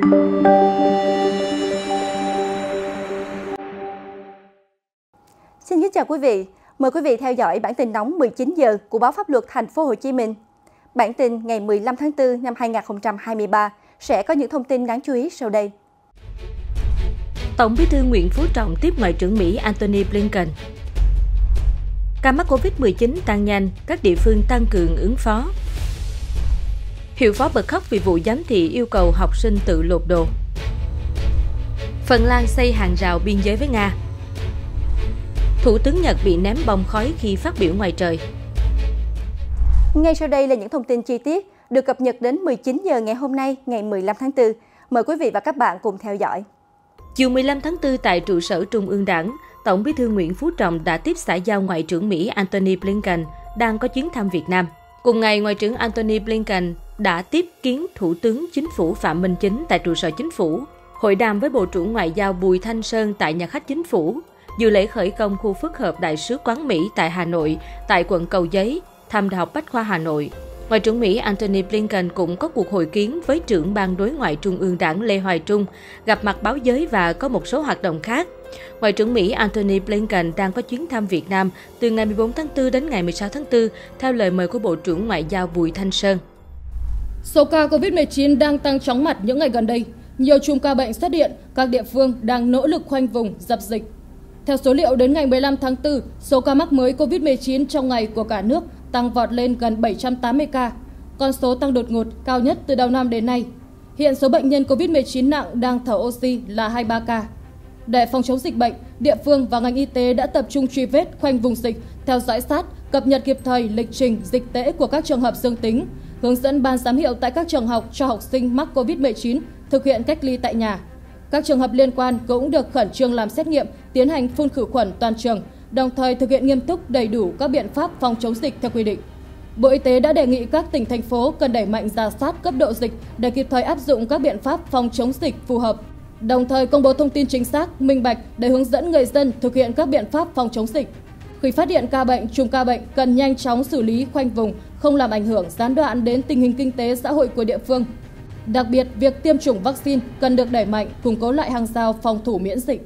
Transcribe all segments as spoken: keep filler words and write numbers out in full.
Xin kính chào quý vị. Mời quý vị theo dõi bản tin nóng mười chín giờ của báo Pháp luật Thành phố Hồ Chí Minh. Bản tin ngày mười lăm tháng tư năm hai nghìn không trăm hai mươi ba sẽ có những thông tin đáng chú ý sau đây. Tổng Bí thư Nguyễn Phú Trọng tiếp Ngoại trưởng Mỹ Antony Blinken. Ca mắc Covid mười chín tăng nhanh, các địa phương tăng cường ứng phó. Hiệu phó bật khóc vì vụ giám thị yêu cầu học sinh tự lột đồ. Phần Lan xây hàng rào biên giới với Nga. Thủ tướng Nhật bị ném bom khói khi phát biểu ngoài trời. Ngay sau đây là những thông tin chi tiết được cập nhật đến mười chín giờ ngày hôm nay, ngày mười lăm tháng tư. Mời quý vị và các bạn cùng theo dõi. Chiều mười lăm tháng tư tại trụ sở Trung ương Đảng, Tổng Bí thư Nguyễn Phú Trọng đã tiếp xã giao Ngoại trưởng Mỹ Antony Blinken đang có chuyến thăm Việt Nam. Cùng ngày, Ngoại trưởng Antony Blinken đã tiếp kiến Thủ tướng Chính phủ Phạm Minh Chính tại trụ sở Chính phủ, hội đàm với Bộ trưởng Ngoại giao Bùi Thanh Sơn tại nhà khách Chính phủ, dự lễ khởi công khu phức hợp Đại sứ quán Mỹ tại Hà Nội, tại quận Cầu Giấy, thăm Đại học Bách khoa Hà Nội. Ngoại trưởng Mỹ Antony Blinken cũng có cuộc hội kiến với trưởng ban đối ngoại Trung ương Đảng Lê Hoài Trung, gặp mặt báo giới và có một số hoạt động khác. Ngoại trưởng Mỹ Antony Blinken đang có chuyến thăm Việt Nam từ ngày mười bốn tháng tư đến ngày mười sáu tháng tư, theo lời mời của Bộ trưởng Ngoại giao Bùi Thanh Sơn. Số ca Covid mười chín đang tăng chóng mặt những ngày gần đây. Nhiều chùm ca bệnh xuất hiện, các địa phương đang nỗ lực khoanh vùng, dập dịch. Theo số liệu đến ngày mười lăm tháng tư, số ca mắc mới Covid mười chín trong ngày của cả nước tăng vọt lên gần bảy trăm tám mươi ca. Con số tăng đột ngột, cao nhất từ đầu năm đến nay. Hiện số bệnh nhân Covid mười chín nặng đang thở oxy là hai mươi ba ca. Để phòng chống dịch bệnh, địa phương và ngành y tế đã tập trung truy vết, khoanh vùng dịch, theo dõi sát, cập nhật kịp thời lịch trình dịch tễ của các trường hợp dương tính, hướng dẫn ban giám hiệu tại các trường học cho học sinh mắc Covid mười chín thực hiện cách ly tại nhà. Các trường hợp liên quan cũng được khẩn trương làm xét nghiệm, tiến hành phun khử khuẩn toàn trường, đồng thời thực hiện nghiêm túc đầy đủ các biện pháp phòng chống dịch theo quy định. Bộ Y tế đã đề nghị các tỉnh, thành phố cần đẩy mạnh rà soát cấp độ dịch để kịp thời áp dụng các biện pháp phòng chống dịch phù hợp, đồng thời công bố thông tin chính xác, minh bạch để hướng dẫn người dân thực hiện các biện pháp phòng chống dịch. Khi phát hiện ca bệnh, chùm ca bệnh cần nhanh chóng xử lý, khoanh vùng, không làm ảnh hưởng gián đoạn đến tình hình kinh tế xã hội của địa phương. Đặc biệt, việc tiêm chủng vaccine cần được đẩy mạnh, củng cố lại hàng rào phòng thủ miễn dịch.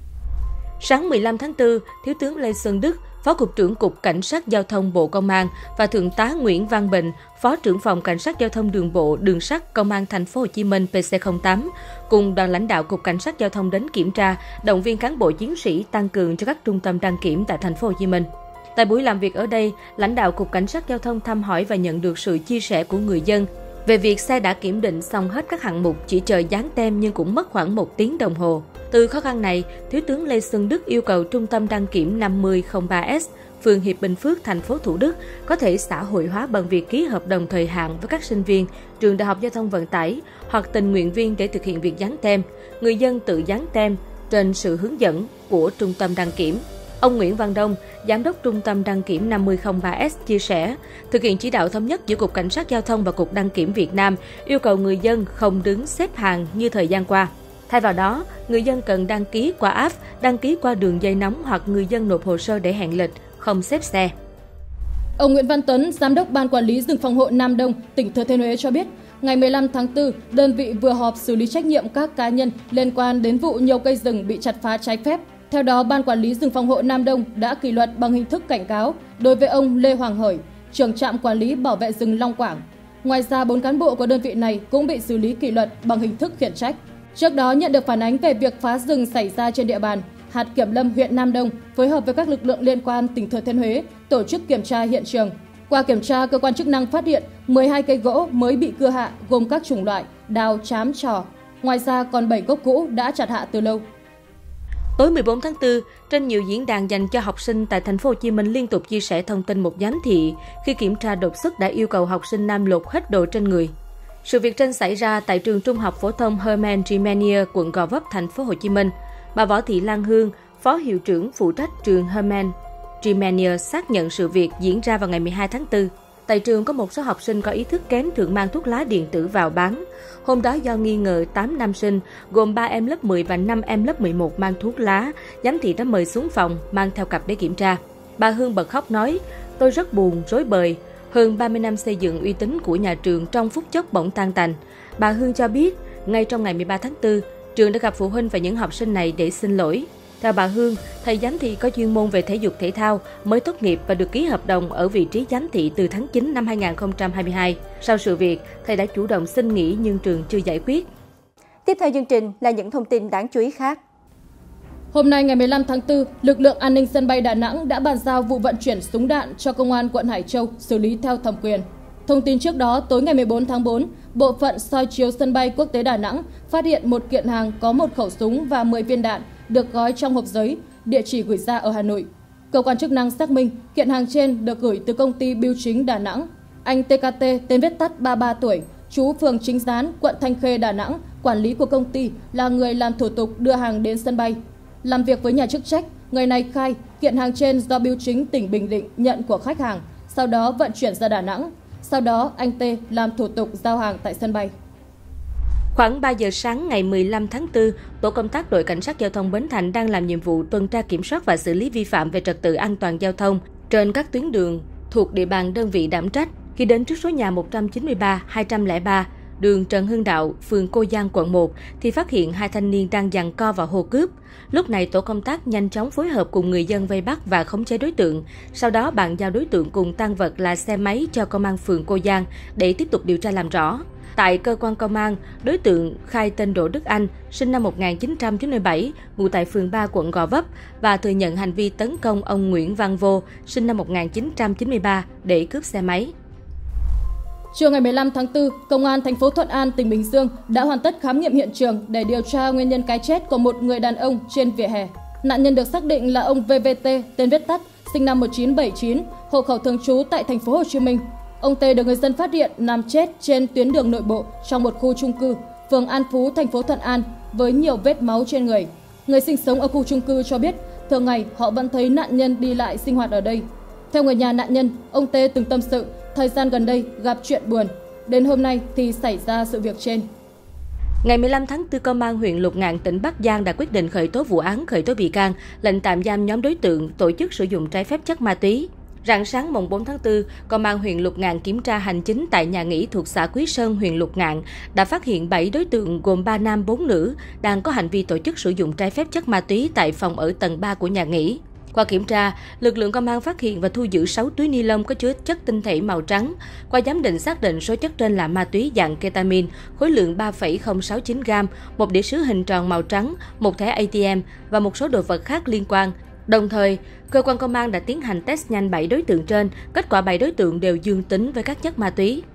Sáng mười lăm tháng tư, Thiếu tướng Lê Xuân Đức, Phó Cục trưởng Cục Cảnh sát Giao thông Bộ Công an và Thượng tá Nguyễn Văn Bình, Phó trưởng phòng Cảnh sát Giao thông Đường bộ, Đường sắt Công an Thành phố Hồ Chí Minh P C không tám, cùng đoàn lãnh đạo Cục Cảnh sát Giao thông đến kiểm tra, động viên cán bộ chiến sĩ tăng cường cho các trung tâm đăng kiểm tại Thành phố Hồ Chí Minh. Tại buổi làm việc ở đây, lãnh đạo Cục Cảnh sát Giao thông thăm hỏi và nhận được sự chia sẻ của người dân về việc xe đã kiểm định xong hết các hạng mục, chỉ chờ dán tem nhưng cũng mất khoảng một tiếng đồng hồ. Từ khó khăn này, Thiếu tướng Lê Xuân Đức yêu cầu Trung tâm đăng kiểm năm mươi không ba S, phường Hiệp Bình Phước, thành phố Thủ Đức có thể xã hội hóa bằng việc ký hợp đồng thời hạn với các sinh viên trường Đại học Giao thông Vận tải hoặc tình nguyện viên để thực hiện việc dán tem. Người dân tự dán tem trên sự hướng dẫn của Trung tâm đăng kiểm. Ông Nguyễn Văn Đông, Giám đốc Trung tâm đăng kiểm năm mươi không ba S chia sẻ, thực hiện chỉ đạo thống nhất giữa Cục Cảnh sát Giao thông và Cục Đăng kiểm Việt Nam, yêu cầu người dân không đứng xếp hàng như thời gian qua. Thay vào đó, người dân cần đăng ký qua app, đăng ký qua đường dây nóng hoặc người dân nộp hồ sơ để hẹn lịch, không xếp xe. Ông Nguyễn Văn Tuấn, Giám đốc Ban Quản lý rừng phòng hộ Nam Đông, tỉnh Thừa Thiên Huế cho biết, ngày mười lăm tháng tư, đơn vị vừa họp xử lý trách nhiệm các cá nhân liên quan đến vụ nhiều cây rừng bị chặt phá trái phép. Theo đó, Ban Quản lý rừng phòng hộ Nam Đông đã kỷ luật bằng hình thức cảnh cáo đối với ông Lê Hoàng Hởi, trưởng trạm quản lý bảo vệ rừng Long Quảng. Ngoài ra, bốn cán bộ của đơn vị này cũng bị xử lý kỷ luật bằng hình thức khiển trách. Trước đó, nhận được phản ánh về việc phá rừng xảy ra trên địa bàn, hạt kiểm lâm huyện Nam Đông phối hợp với các lực lượng liên quan tỉnh Thừa Thiên Huế tổ chức kiểm tra hiện trường. Qua kiểm tra, cơ quan chức năng phát hiện mười hai cây gỗ mới bị cưa hạ gồm các chủng loại đào, trám, trò. Ngoài ra, còn bảy gốc cũ đã chặt hạ từ lâu. Tối mười bốn tháng tư, trên nhiều diễn đàn dành cho học sinh tại Thành phố Hồ Chí Minh liên tục chia sẻ thông tin một giám thị khi kiểm tra đột xuất đã yêu cầu học sinh nam lột hết đồ trên người. Sự việc trên xảy ra tại trường Trung học phổ thông Herman Gimenier, quận Gò Vấp, Thành phố Hồ Chí Minh. Bà Võ Thị Lan Hương, Phó hiệu trưởng phụ trách trường Herman Gimenier xác nhận sự việc diễn ra vào ngày mười hai tháng tư. Tại trường có một số học sinh có ý thức kém thường mang thuốc lá điện tử vào bán. Hôm đó do nghi ngờ tám nam sinh, gồm ba em lớp mười và năm em lớp mười một mang thuốc lá, giám thị đã mời xuống phòng, mang theo cặp để kiểm tra. Bà Hương bật khóc nói, tôi rất buồn, rối bời. Hơn ba mươi năm xây dựng uy tín của nhà trường trong phút chốc bỗng tan tành. Bà Hương cho biết, ngay trong ngày mười ba tháng tư, trường đã gặp phụ huynh và những học sinh này để xin lỗi. Theo bà Hương, thầy giám thị có chuyên môn về thể dục thể thao, mới tốt nghiệp và được ký hợp đồng ở vị trí giám thị từ tháng chín năm hai nghìn không trăm hai mươi hai. Sau sự việc, thầy đã chủ động xin nghỉ nhưng trường chưa giải quyết. Tiếp theo chương trình là những thông tin đáng chú ý khác. Hôm nay ngày mười lăm tháng tư, lực lượng an ninh sân bay Đà Nẵng đã bàn giao vụ vận chuyển súng đạn cho Công an quận Hải Châu xử lý theo thẩm quyền. Thông tin trước đó, tối ngày mười bốn tháng tư, bộ phận soi chiếu sân bay quốc tế Đà Nẵng phát hiện một kiện hàng có một khẩu súng và mười viên đạn được gói trong hộp giấy, địa chỉ gửi ra ở Hà Nội. Cơ quan chức năng xác minh kiện hàng trên được gửi từ công ty bưu chính Đà Nẵng. Anh tê ca tê, tên viết tắt ba mươi ba tuổi, trú phường Chính Gián, quận Thanh Khê, Đà Nẵng, quản lý của công ty, là người làm thủ tục đưa hàng đến sân bay. Làm việc với nhà chức trách, người này khai kiện hàng trên do bưu chính tỉnh Bình Định nhận của khách hàng, sau đó vận chuyển ra Đà Nẵng. Sau đó, anh T làm thủ tục giao hàng tại sân bay. Khoảng ba giờ sáng ngày mười lăm tháng tư, tổ công tác đội cảnh sát giao thông Bến Thành đang làm nhiệm vụ tuần tra kiểm soát và xử lý vi phạm về trật tự an toàn giao thông trên các tuyến đường thuộc địa bàn đơn vị đảm trách. Khi đến trước số nhà một trăm chín mươi ba hai trăm lẻ ba, đường Trần Hưng Đạo, phường Cô Giang, quận một, thì phát hiện hai thanh niên đang giằng co và hô cướp. Lúc này, tổ công tác nhanh chóng phối hợp cùng người dân vây bắt và khống chế đối tượng. Sau đó, bàn giao đối tượng cùng tang vật là xe máy cho công an phường Cô Giang để tiếp tục điều tra làm rõ. Tại cơ quan công an, đối tượng khai tên Đỗ Đức Anh, sinh năm một nghìn chín trăm chín mươi bảy, ngụ tại phường ba, quận Gò Vấp và thừa nhận hành vi tấn công ông Nguyễn Văn Vô, sinh năm một nghìn chín trăm chín mươi ba để cướp xe máy. Trưa ngày mười lăm tháng tư, Công an thành phố Thuận An, tỉnh Bình Dương đã hoàn tất khám nghiệm hiện trường để điều tra nguyên nhân cái chết của một người đàn ông trên vỉa hè. Nạn nhân được xác định là ông vê vê tê, tên viết tắt, sinh năm một nghìn chín trăm bảy mươi chín, hộ khẩu thường trú tại thành phố Hồ Chí Minh. Ông T được người dân phát hiện nằm chết trên tuyến đường nội bộ trong một khu chung cư, phường An Phú, thành phố Thuận An, với nhiều vết máu trên người. Người sinh sống ở khu chung cư cho biết, thường ngày họ vẫn thấy nạn nhân đi lại sinh hoạt ở đây. Theo người nhà nạn nhân, ông T từng tâm sự, thời gian gần đây gặp chuyện buồn. Đến hôm nay thì xảy ra sự việc trên. Ngày mười lăm tháng tư, Công an huyện Lục Ngạn, tỉnh Bắc Giang đã quyết định khởi tố vụ án, khởi tố bị can, lệnh tạm giam nhóm đối tượng tổ chức sử dụng trái phép chất ma túy. Rạng sáng mùng bốn tháng tư, Công an huyện Lục Ngạn kiểm tra hành chính tại nhà nghỉ thuộc xã Quý Sơn, huyện Lục Ngạn, đã phát hiện bảy đối tượng gồm ba nam bốn nữ đang có hành vi tổ chức sử dụng trái phép chất ma túy tại phòng ở tầng ba của nhà nghỉ. Qua kiểm tra, lực lượng công an phát hiện và thu giữ sáu túi ni lông có chứa chất tinh thể màu trắng. Qua giám định xác định số chất trên là ma túy dạng ketamin, khối lượng ba phẩy không sáu chín gam, một đĩa sứ hình tròn màu trắng, một thẻ a tê em và một số đồ vật khác liên quan. Đồng thời, cơ quan công an đã tiến hành test nhanh bảy đối tượng trên, kết quả bảy đối tượng đều dương tính với các chất ma túy.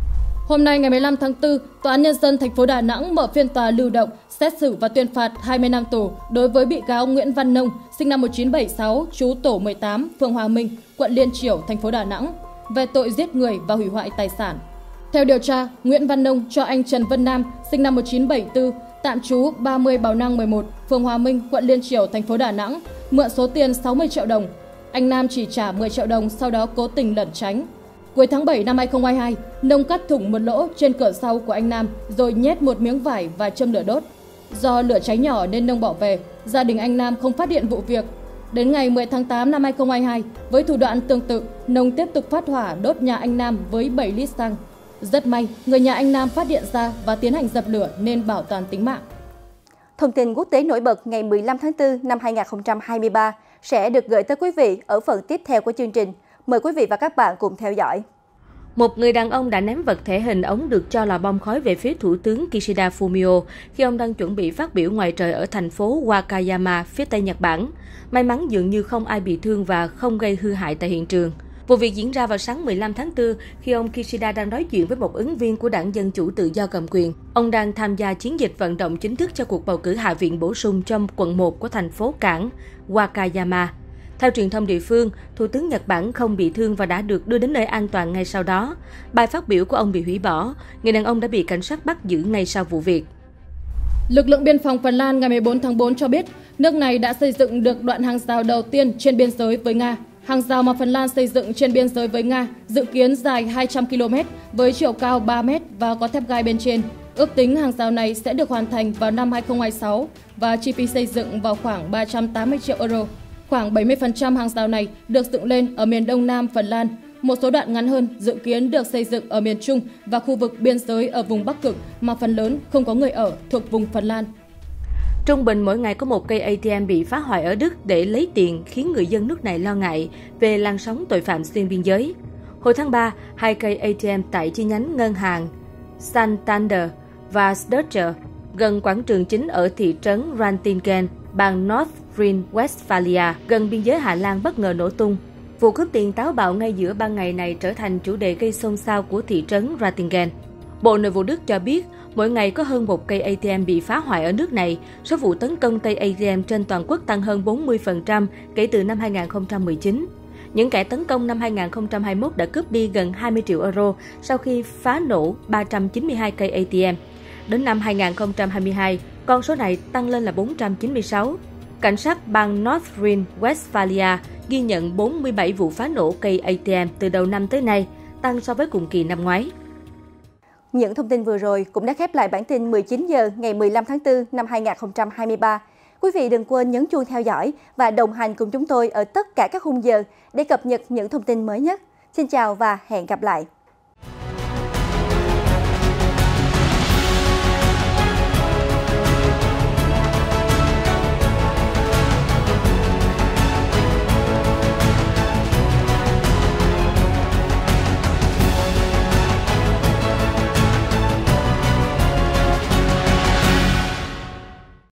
Hôm nay ngày mười lăm tháng tư, Tòa án Nhân dân thành phố Đà Nẵng mở phiên tòa lưu động, xét xử và tuyên phạt hai mươi năm tù đối với bị cáo Nguyễn Văn Nông, sinh năm một nghìn chín trăm bảy mươi sáu, trú tổ mười tám, phường Hòa Minh, quận Liên Chiểu, thành phố Đà Nẵng, về tội giết người và hủy hoại tài sản. Theo điều tra, Nguyễn Văn Nông cho anh Trần Vân Nam, sinh năm một nghìn chín trăm bảy mươi tư, tạm trú ba mươi Bào Năng mười một, phường Hòa Minh, quận Liên Chiểu, thành phố Đà Nẵng, mượn số tiền sáu mươi triệu đồng. Anh Nam chỉ trả mười triệu đồng, sau đó cố tình lẩn tránh. Cuối tháng bảy năm hai nghìn không trăm hai mươi hai, Nông cắt thủng một lỗ trên cửa sau của anh Nam rồi nhét một miếng vải và châm lửa đốt. Do lửa cháy nhỏ nên Nông bỏ về, gia đình anh Nam không phát hiện vụ việc. Đến ngày mười tháng tám năm hai nghìn không trăm hai mươi hai, với thủ đoạn tương tự, Nông tiếp tục phát hỏa đốt nhà anh Nam với bảy lít xăng. Rất may, người nhà anh Nam phát hiện ra và tiến hành dập lửa nên bảo toàn tính mạng. Thông tin quốc tế nổi bật ngày mười lăm tháng tư năm hai nghìn không trăm hai mươi ba sẽ được gửi tới quý vị ở phần tiếp theo của chương trình. Mời quý vị và các bạn cùng theo dõi. Một người đàn ông đã ném vật thể hình ống được cho là bom khói về phía Thủ tướng Kishida Fumio khi ông đang chuẩn bị phát biểu ngoài trời ở thành phố Wakayama, phía Tây Nhật Bản. May mắn dường như không ai bị thương và không gây hư hại tại hiện trường. Vụ việc diễn ra vào sáng mười lăm tháng tư khi ông Kishida đang nói chuyện với một ứng viên của đảng Dân Chủ Tự do cầm quyền. Ông đang tham gia chiến dịch vận động chính thức cho cuộc bầu cử hạ viện bổ sung trong quận một của thành phố cảng Wakayama. Theo truyền thông địa phương, Thủ tướng Nhật Bản không bị thương và đã được đưa đến nơi an toàn ngay sau đó. Bài phát biểu của ông bị hủy bỏ. Người đàn ông đã bị cảnh sát bắt giữ ngay sau vụ việc. Lực lượng biên phòng Phần Lan ngày mười bốn tháng tư cho biết, nước này đã xây dựng được đoạn hàng rào đầu tiên trên biên giới với Nga. Hàng rào mà Phần Lan xây dựng trên biên giới với Nga dự kiến dài hai trăm ki lô mét với chiều cao ba mét và có thép gai bên trên. Ước tính hàng rào này sẽ được hoàn thành vào năm hai nghìn không trăm hai mươi sáu và chi phí xây dựng vào khoảng ba trăm tám mươi triệu euro. Khoảng bảy mươi phần trăm hàng rào này được dựng lên ở miền đông nam Phần Lan, Một số đoạn ngắn hơn dự kiến được xây dựng ở miền Trung và khu vực biên giới ở vùng Bắc Cực mà phần lớn không có người ở thuộc vùng Phần Lan. Trung bình mỗi ngày có một cây a tê em bị phá hoại ở Đức để lấy tiền, khiến người dân nước này lo ngại về làn sóng tội phạm xuyên biên giới. Hồi tháng ba, hai cây a tê em tại chi nhánh ngân hàng Santander và Deutsche gần quảng trường chính ở thị trấn Rantingen, bang North Rhine-Westphalia, gần biên giới Hà Lan bất ngờ nổ tung. Vụ cướp tiền táo bạo ngay giữa ban ngày này trở thành chủ đề gây xôn xao của thị trấn Rantingen. Bộ Nội vụ Đức cho biết, mỗi ngày có hơn một cây a tê em bị phá hoại ở nước này. Số vụ tấn công tay a tê em trên toàn quốc tăng hơn bốn mươi phần trăm kể từ năm hai nghìn không trăm mười chín. Những kẻ tấn công năm hai nghìn không trăm hai mươi mốt đã cướp đi gần hai mươi triệu euro sau khi phá nổ ba trăm chín mươi hai cây a tê em. Đến năm hai nghìn không trăm hai mươi hai, con số này tăng lên là bốn trăm chín mươi sáu. Cảnh sát bang North Rhine-Westphalia ghi nhận bốn mươi bảy vụ phá nổ cây a tê em từ đầu năm tới nay, tăng so với cùng kỳ năm ngoái. Những thông tin vừa rồi cũng đã khép lại bản tin mười chín giờ ngày mười lăm tháng tư năm hai nghìn không trăm hai mươi ba. Quý vị đừng quên nhấn chuông theo dõi và đồng hành cùng chúng tôi ở tất cả các khung giờ để cập nhật những thông tin mới nhất. Xin chào và hẹn gặp lại!